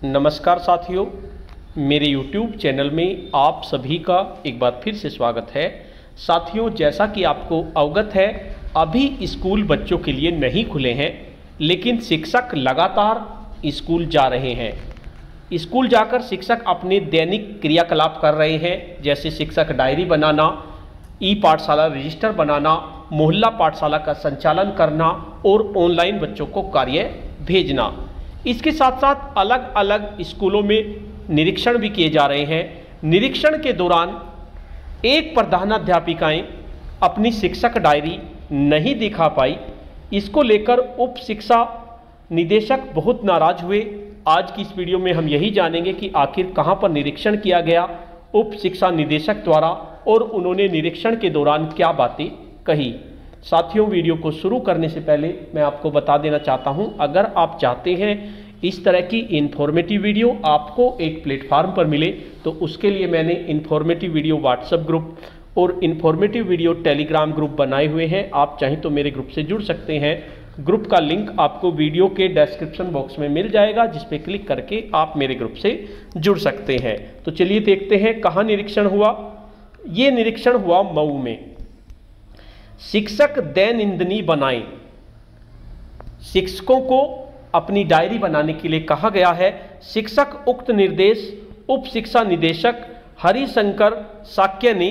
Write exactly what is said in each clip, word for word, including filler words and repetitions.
नमस्कार साथियों, मेरे YouTube चैनल में आप सभी का एक बार फिर से स्वागत है। साथियों, जैसा कि आपको अवगत है, अभी स्कूल बच्चों के लिए नहीं खुले हैं, लेकिन शिक्षक लगातार स्कूल जा रहे हैं। स्कूल जाकर शिक्षक अपने दैनिक क्रियाकलाप कर रहे हैं, जैसे शिक्षक डायरी बनाना, ई पाठशाला रजिस्टर बनाना, मोहल्ला पाठशाला का संचालन करना और ऑनलाइन बच्चों को कार्य भेजना। इसके साथ साथ अलग अलग स्कूलों में निरीक्षण भी किए जा रहे हैं। निरीक्षण के दौरान एक प्रधानाध्यापिकाएं अपनी शिक्षक डायरी नहीं दिखा पाई। इसको लेकर उप शिक्षा निदेशक बहुत नाराज हुए। आज की इस वीडियो में हम यही जानेंगे कि आखिर कहां पर निरीक्षण किया गया उप शिक्षा निदेशक द्वारा और उन्होंने निरीक्षण के दौरान क्या बातें कही। साथियों, वीडियो को शुरू करने से पहले मैं आपको बता देना चाहता हूं, अगर आप चाहते हैं इस तरह की इन्फॉर्मेटिव वीडियो आपको एक प्लेटफार्म पर मिले, तो उसके लिए मैंने इन्फॉर्मेटिव वीडियो व्हाट्सएप ग्रुप और इन्फॉर्मेटिव वीडियो टेलीग्राम ग्रुप बनाए हुए हैं। आप चाहें तो मेरे ग्रुप से जुड़ सकते हैं। ग्रुप का लिंक आपको वीडियो के डिस्क्रिप्शन बॉक्स में मिल जाएगा, जिस पे क्लिक करके आप मेरे ग्रुप से जुड़ सकते हैं। तो चलिए देखते हैं कहाँ निरीक्षण हुआ। ये निरीक्षण हुआ मऊ में। शिक्षक दैनंदिनी बनाएं। शिक्षकों को अपनी डायरी बनाने के लिए कहा गया है। शिक्षक उक्त निर्देश उप शिक्षा निदेशक हरिशंकर साक्य ने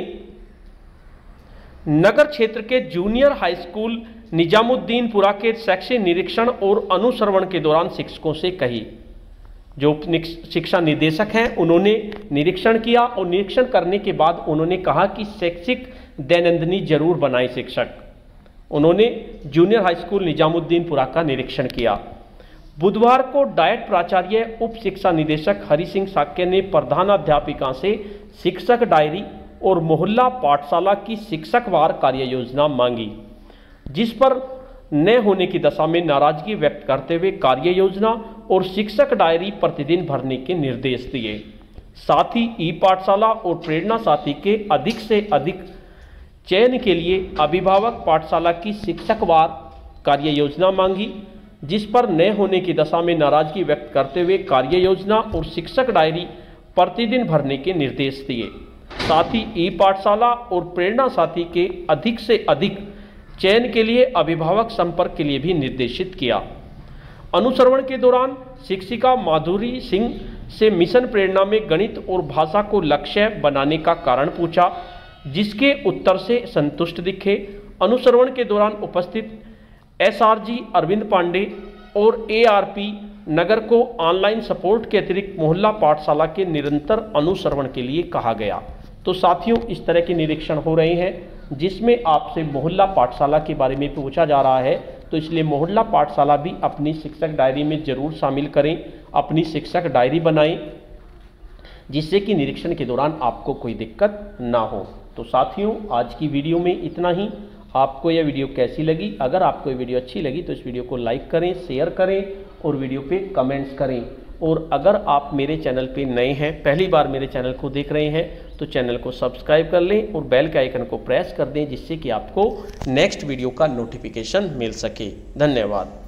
नगर क्षेत्र के जूनियर हाई स्कूल निजामुद्दीनपुरा के शैक्षिक निरीक्षण और अनुश्रवण के दौरान शिक्षकों से कही। जो उप शिक्षा निदेशक हैं, उन्होंने निरीक्षण किया और निरीक्षण करने के बाद उन्होंने कहा कि शैक्षिक दैनंदिनी जरूर बनाए। शिक्षक उन्होंने जूनियर हाई स्कूल निजामुद्दीनपुरा का निरीक्षण किया। बुधवार को डायट प्राचार्य उप शिक्षा निदेशक हरिसिंह साक्य ने प्रधानाध्यापिका से शिक्षक डायरी और मोहल्ला पाठशाला की शिक्षकवार कार्य योजना मांगी, जिस पर न होने की दशा में नाराजगी व्यक्त करते हुए कार्य योजना और शिक्षक डायरी प्रतिदिन भरने के निर्देश दिए। साथ ही ई पाठशाला और प्रेरणा साथी के अधिक से अधिक चयन के लिए अभिभावक पाठशाला की शिक्षकवार कार्य योजना मांगी, जिस पर न होने की दशा में नाराजगी व्यक्त करते हुए कार्य योजना और शिक्षक डायरी प्रतिदिन भरने के निर्देश दिए। साथ ही ई पाठशाला और प्रेरणा साथी के अधिक से अधिक चयन के लिए अभिभावक संपर्क के लिए भी निर्देशित किया। अनुश्रवण के दौरान शिक्षिका माधुरी सिंह से मिशन प्रेरणा में गणित और भाषा को लक्ष्य बनाने का कारण पूछा, जिसके उत्तर से संतुष्ट दिखे। अनुश्रवण के दौरान उपस्थित एसआरजी अरविंद पांडे और एआरपी नगर को ऑनलाइन सपोर्ट के अतिरिक्त मोहल्ला पाठशाला के निरंतर अनुश्रवण के लिए कहा गया। तो साथियों, इस तरह के निरीक्षण हो रहे हैं, जिसमें आपसे मोहल्ला पाठशाला के बारे में पूछा जा रहा है। तो इसलिए मोहल्ला पाठशाला भी अपनी शिक्षक डायरी में जरूर शामिल करें, अपनी शिक्षक डायरी बनाएं, जिससे कि निरीक्षण के दौरान आपको कोई दिक्कत ना हो। तो साथियों, आज की वीडियो में इतना ही। आपको यह वीडियो कैसी लगी? अगर आपको ये वीडियो अच्छी लगी तो इस वीडियो को लाइक करें, शेयर करें और वीडियो पे कमेंट्स करें। और अगर आप मेरे चैनल पे नए हैं, पहली बार मेरे चैनल को देख रहे हैं, तो चैनल को सब्सक्राइब कर लें और बेल के आइकन को प्रेस कर दें, जिससे कि आपको नेक्स्ट वीडियो का नोटिफिकेशन मिल सके। धन्यवाद।